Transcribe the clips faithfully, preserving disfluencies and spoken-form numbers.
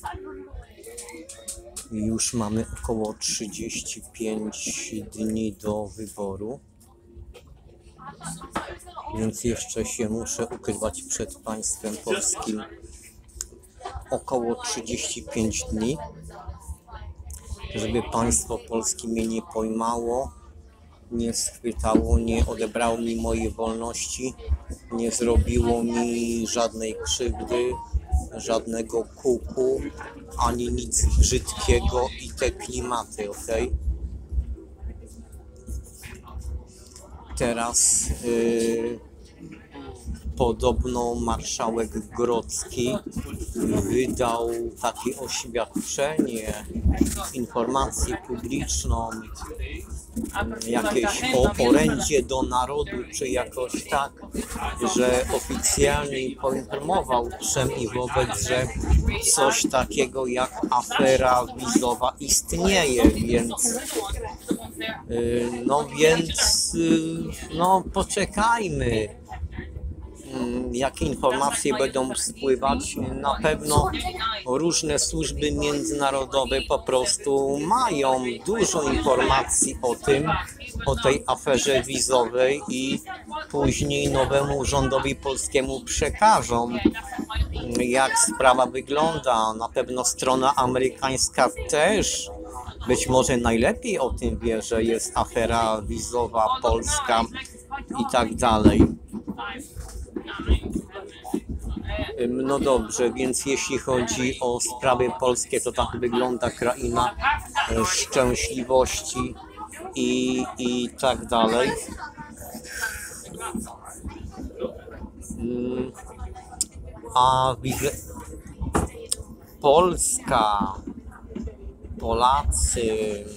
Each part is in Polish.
Już mamy około trzydzieści pięć dni do wyboru, więc jeszcze się muszę ukrywać przed państwem polskim około trzydzieści pięć dni, żeby państwo polskie mnie nie pojmało, nie schwytało, nie odebrało mi mojej wolności, nie zrobiło mi żadnej krzywdy, żadnego kuku, ani nic brzydkiego i te klimaty, ok? Teraz yy, podobno marszałek Grodzki wydał takie oświadczenie, informację publiczną, jakieś o orędzie do narodu, czy jakoś tak, że oficjalnie poinformował wszem i wobec, że coś takiego jak afera wizowa istnieje, więc no więc no poczekajmy, jakie informacje będą spływać. Na pewno różne służby międzynarodowe po prostu mają dużo informacji o tym, o tej aferze wizowej i później nowemu rządowi polskiemu przekażą, jak sprawa wygląda. Na pewno strona amerykańska też być może najlepiej o tym wie, że jest afera wizowa polska i tak dalej. No dobrze, więc jeśli chodzi o sprawy polskie, to tak wygląda kraina szczęśliwości i, i tak dalej. A widzę, Polska, Polacy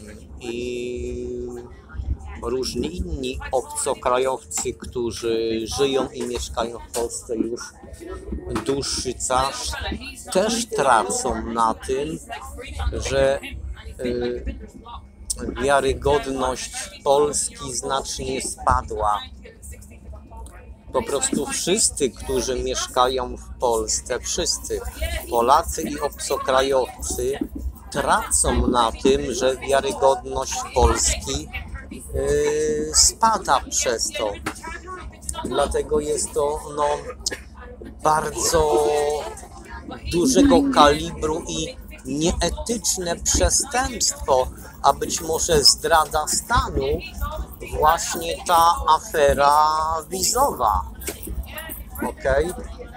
i różni inni obcokrajowcy, którzy żyją i mieszkają w Polsce już dłuższy czas, też tracą na tym, że y, wiarygodność Polski znacznie spadła. Po prostu wszyscy, którzy mieszkają w Polsce, wszyscy Polacy i obcokrajowcy tracą na tym, że wiarygodność Polski Yy, spada przez to. Dlatego jest to no, bardzo dużego kalibru i nieetyczne przestępstwo, a być może zdrada stanu, właśnie ta afera wizowa. Okej?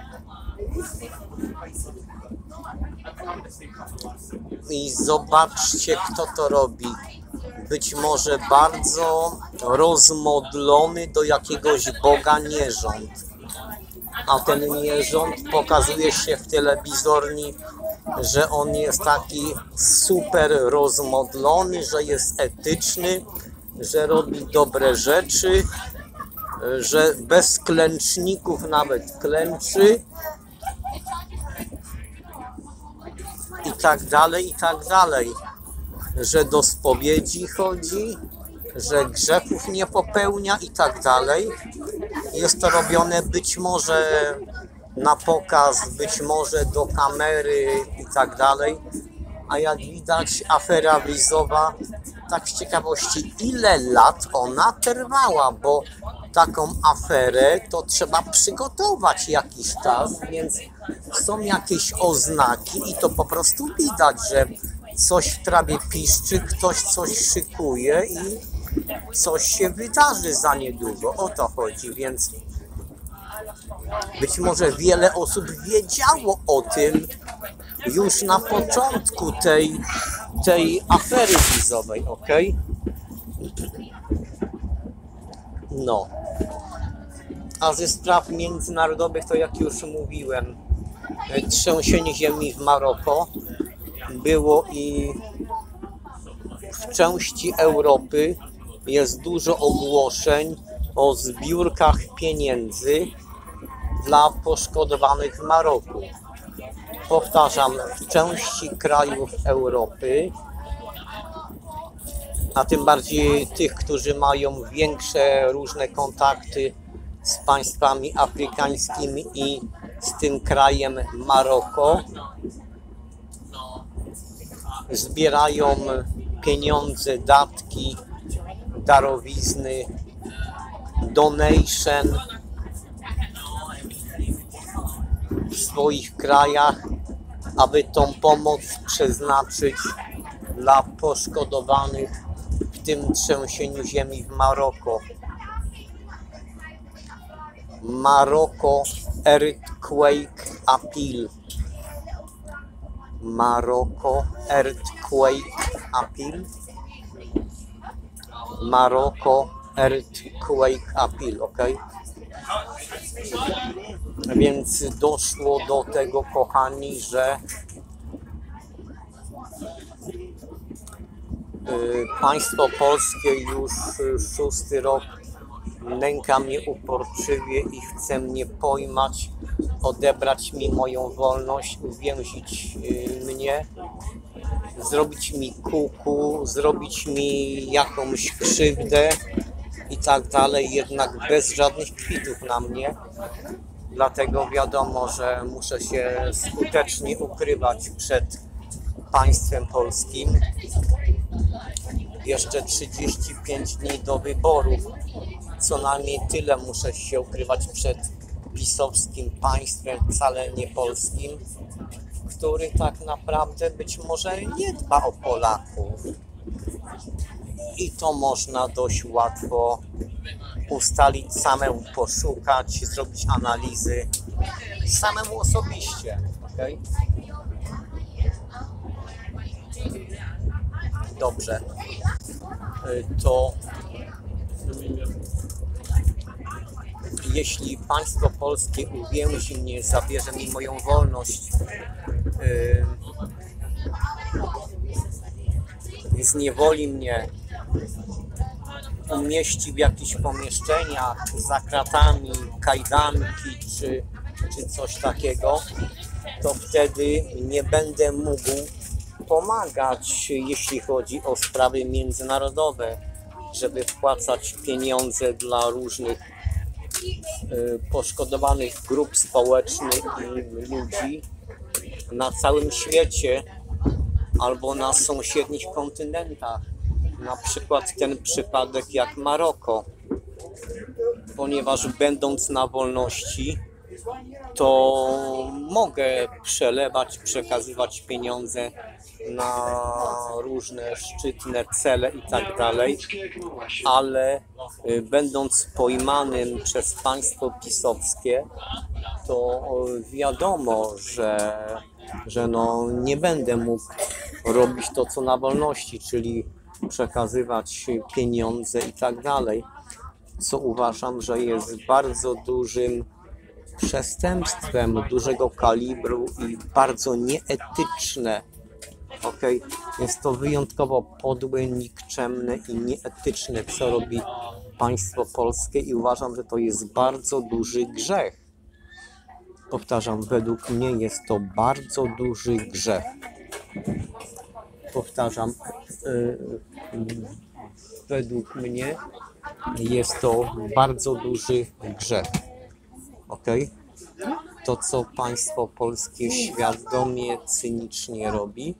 I zobaczcie, kto to robi. Być może bardzo rozmodlony do jakiegoś Boga nierząd. A ten nierząd pokazuje się w telewizorni, że on jest taki super rozmodlony, że jest etyczny, że robi dobre rzeczy, że bez klęczników nawet klęczy i tak dalej, i tak dalej. Że do spowiedzi chodzi, że grzechów nie popełnia i tak dalej. Jest to robione być może na pokaz, być może do kamery i tak dalej. A jak widać, afera wizowa, tak z ciekawości, ile lat ona trwała, bo taką aferę to trzeba przygotować jakiś czas, więc są jakieś oznaki i to po prostu widać, że coś w trawie piszczy, ktoś coś szykuje i coś się wydarzy za niedługo. O to chodzi, więc być może wiele osób wiedziało o tym już na początku tej, tej afery wizowej, ok? No. A ze spraw międzynarodowych to, jak już mówiłem, trzęsienie ziemi w Maroko było i w części Europy jest dużo ogłoszeń o zbiórkach pieniędzy dla poszkodowanych w Maroku. Powtarzam, w części krajów Europy, a tym bardziej tych, którzy mają większe różne kontakty z państwami afrykańskimi i z tym krajem Maroko, zbierają pieniądze, datki, darowizny, donation w swoich krajach, aby tą pomoc przeznaczyć dla poszkodowanych w tym trzęsieniu ziemi w Maroko. Maroko Earthquake Appeal. Maroko Earthquake Appeal. Maroko Earthquake Appeal, ok? Więc doszło do tego, kochani, że państwo polskie już szósty rok nęka mnie uporczywie i chce mnie pojmać, odebrać mi moją wolność, uwięzić mnie, zrobić mi kuku, zrobić mi jakąś krzywdę i tak dalej, jednak bez żadnych kwitów na mnie. Dlatego wiadomo, że muszę się skutecznie ukrywać przed państwem polskim. Jeszcze trzydzieści pięć dni do wyborów. Co najmniej tyle muszę się ukrywać przed pisowskim państwem, wcale nie polskim, który tak naprawdę być może nie dba o Polaków. I to można dość łatwo ustalić, samemu poszukać, zrobić analizy samemu osobiście. Okay? Dobrze. To jeśli państwo polskie uwięzi mnie, zabierze mi moją wolność, yy, zniewoli mnie, umieści w jakichś pomieszczeniach za kratami, kajdanki czy, czy coś takiego, to wtedy nie będę mógł pomagać, jeśli chodzi o sprawy międzynarodowe, żeby wpłacać pieniądze dla różnych y, poszkodowanych grup społecznych i ludzi na całym świecie albo na sąsiednich kontynentach. Na przykład ten przypadek jak Maroko, ponieważ będąc na wolności, to mogę przelewać, przekazywać pieniądze na różne szczytne cele i tak dalej, ale będąc pojmanym przez państwo pisowskie, to wiadomo, że, że no nie będę mógł robić to, co na wolności, czyli przekazywać pieniądze i tak dalej, co uważam, że jest bardzo dużym przestępstwem dużego kalibru i bardzo nieetyczne. Okay? Jest to wyjątkowo podłe, nikczemne i nieetyczne, co robi państwo polskie i uważam, że to jest bardzo duży grzech. Powtarzam, według mnie jest to bardzo duży grzech. Powtarzam, yy, według mnie jest to bardzo duży grzech. Okay? To, co państwo polskie świadomie, cynicznie robi,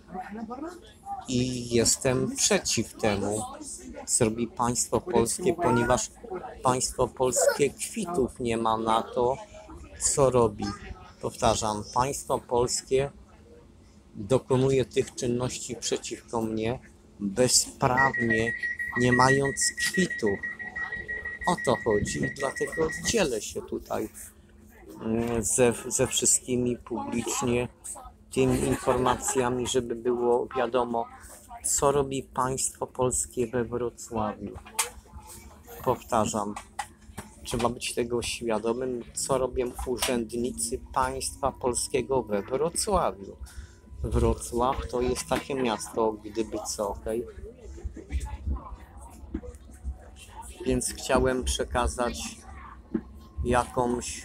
i jestem przeciw temu, co robi państwo polskie, ponieważ państwo polskie kwitów nie ma na to, co robi. Powtarzam, państwo polskie dokonuje tych czynności przeciwko mnie bezprawnie, nie mając kwitów. O to chodzi i dlatego dzielę się tutaj ze, ze wszystkimi publicznie tymi informacjami, żeby było wiadomo, co robi państwo polskie we Wrocławiu. Powtarzam, trzeba być tego świadomym, co robią urzędnicy państwa polskiego we Wrocławiu. Wrocław to jest takie miasto, gdyby co, okej? Więc chciałem przekazać jakąś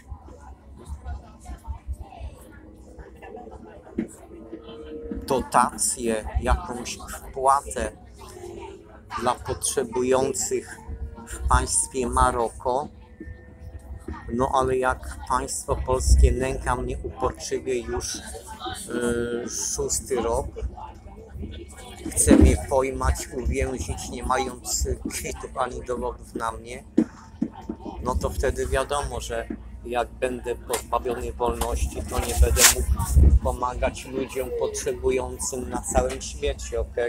dotację, jakąś wpłatę dla potrzebujących w państwie Maroko. No ale jak państwo polskie nęka mnie uporczywie już yy, szósty rok, chce mnie pojmać, uwięzić, nie mając kwitów ani dowodów na mnie, no to wtedy wiadomo, że jak będę pozbawiony wolności, to nie będę mógł pomagać ludziom potrzebującym na całym świecie, ok?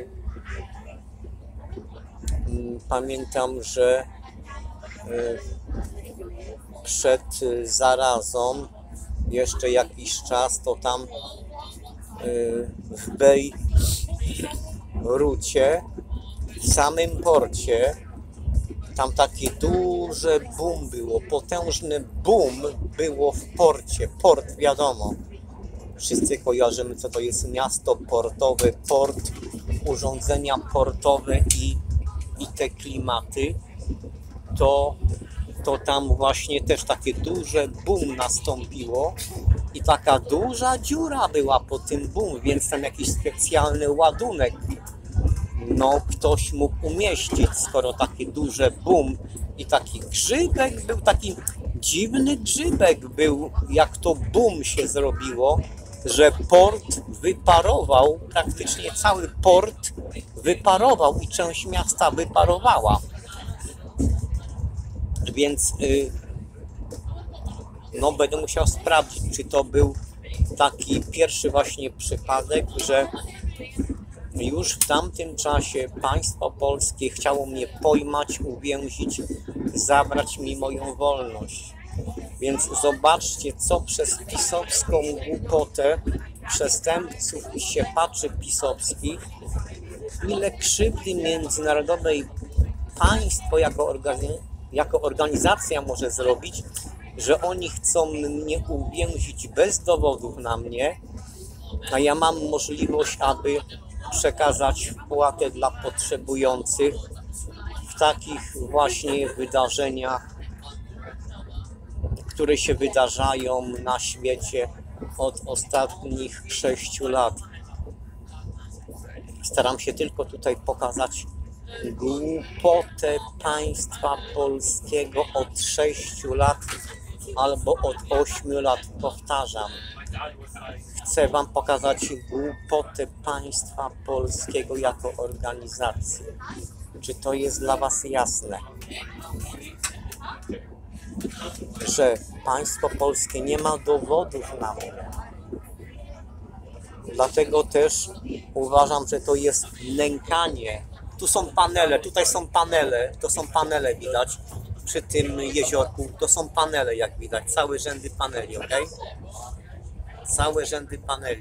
Pamiętam, że przed zarazą jeszcze jakiś czas to tam w Bejrucie, w samym porcie, tam takie duże boom było, potężny boom było w porcie. Port, wiadomo, wszyscy kojarzymy, co to jest miasto portowe, port, urządzenia portowe i, i te klimaty. To, to tam właśnie też takie duże boom nastąpiło i taka duża dziura była po tym boom, więc tam jakiś specjalny ładunek no ktoś mógł umieścić, skoro takie duże boom i taki grzybek był, taki dziwny grzybek był, jak to boom się zrobiło, że port wyparował, praktycznie cały port wyparował i część miasta wyparowała. Więc yy, no będę musiał sprawdzić, czy to był taki pierwszy właśnie przypadek, że już w tamtym czasie państwo polskie chciało mnie pojmać, uwięzić, zabrać mi moją wolność. Więc zobaczcie, co przez pisowską głupotę przestępców i siepaczy pisowskich, ile krzywdy międzynarodowej państwo jako, organi- jako organizacja może zrobić, że oni chcą mnie uwięzić bez dowodów na mnie, a ja mam możliwość, aby przekazać wpłatę dla potrzebujących w takich właśnie wydarzeniach, które się wydarzają na świecie od ostatnich sześciu lat. Staram się tylko tutaj pokazać głupotę państwa polskiego od sześciu lat albo od ośmiu lat, powtarzam. Chcę wam pokazać głupotę państwa polskiego jako organizacji. Czy to jest dla was jasne? Że państwo polskie nie ma dowodów na mnie. Dlatego też uważam, że to jest nękanie. Tu są panele, tutaj są panele, to są panele widać przy tym jeziorku. To są panele, jak widać, całe rzędy paneli, ok? Całe rzędy paneli.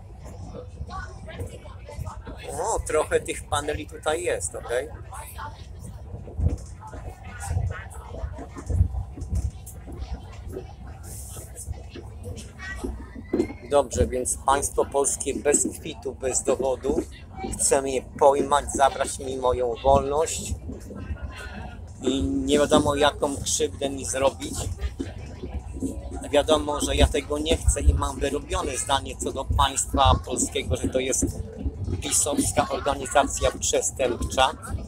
O, trochę tych paneli tutaj jest, ok? Dobrze, więc państwo polskie bez kwitu, bez dowodu chce mnie pojmać, zabrać mi moją wolność i nie wiadomo jaką krzywdę mi zrobić. Wiadomo, że ja tego nie chcę i mam wyrobione zdanie co do państwa polskiego, że to jest pisowska organizacja przestępcza,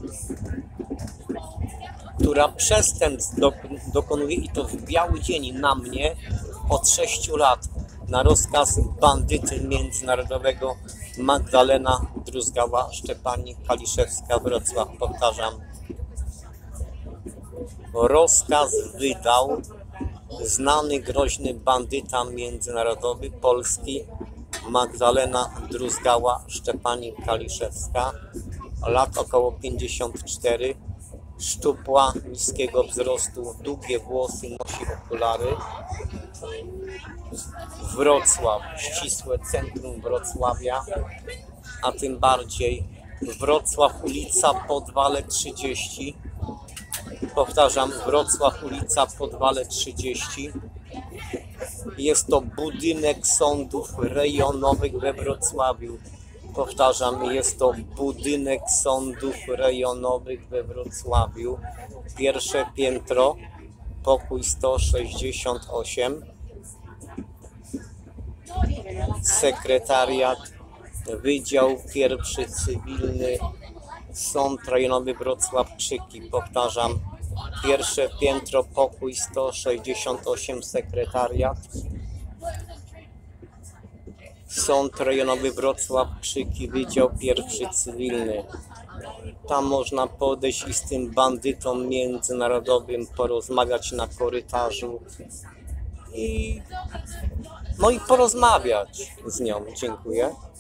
która przestępstw dokonuje i to w biały dzień na mnie od sześciu lat na rozkaz bandyty międzynarodowego Magdalena Druzgała-Szczepanik-Kaliszewska, Wrocław, powtarzam. Rozkaz wydał znany groźny bandyta międzynarodowy Polski Magdalena Druzgała-Szczepanik-Kaliszewska, lat około pięćdziesiąt cztery, szczupła, niskiego wzrostu, długie włosy, nosi okulary. Wrocław, ścisłe centrum Wrocławia, a tym bardziej Wrocław, ulica Podwale trzydzieści. Powtarzam, Wrocław, ulica Podwale trzydzieści. Jest to budynek sądów rejonowych we Wrocławiu. Powtarzam, jest to budynek sądów rejonowych we Wrocławiu. Pierwsze piętro, pokój sto sześćdziesiąt osiem. Sekretariat, Wydział Pierwszy Cywilny, Sąd Rejonowy Wrocławczyki. Powtarzam, pierwsze piętro, pokój sto sześćdziesiąt osiem, sekretariat. Sąd Rejonowy Wrocławczyki, Wydział Pierwszy Cywilny. Tam można podejść i z tym bandytą międzynarodowym porozmawiać na korytarzu i no i porozmawiać z nią. Dziękuję.